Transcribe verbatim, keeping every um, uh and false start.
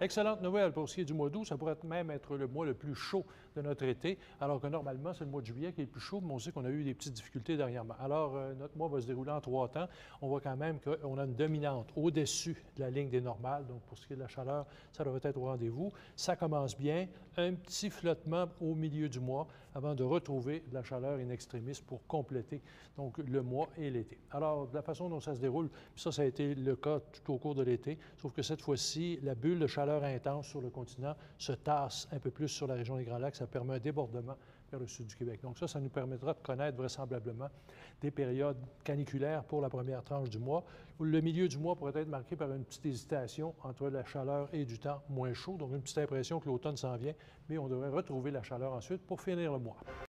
Excellente nouvelle pour ce qui est du mois d'août. Ça pourrait même être le mois le plus chaud de notre été, alors que normalement, c'est le mois de juillet qui est le plus chaud, mais on sait qu'on a eu des petites difficultés dernièrement. Alors, euh, notre mois va se dérouler en trois temps. On voit quand même qu'on a une dominante au-dessus de la ligne des normales. Donc, pour ce qui est de la chaleur, ça devrait être au rendez-vous. Ça commence bien. Un petit flottement au milieu du mois avant de retrouver de la chaleur in extremis pour compléter donc le mois et l'été. Alors, de la façon dont ça se déroule, ça, ça a été le cas tout au cours de l'été, sauf que cette fois-ci, la bulle de chaleur intense sur le continent se tasse un peu plus sur la région des Grands Lacs. Ça permet un débordement vers le sud du Québec. Donc ça, ça nous permettra de connaître vraisemblablement des périodes caniculaires pour la première tranche du mois. Le milieu du mois pourrait être marqué par une petite hésitation entre la chaleur et du temps moins chaud, donc une petite impression que l'automne s'en vient, mais on devrait retrouver la chaleur ensuite pour finir le mois.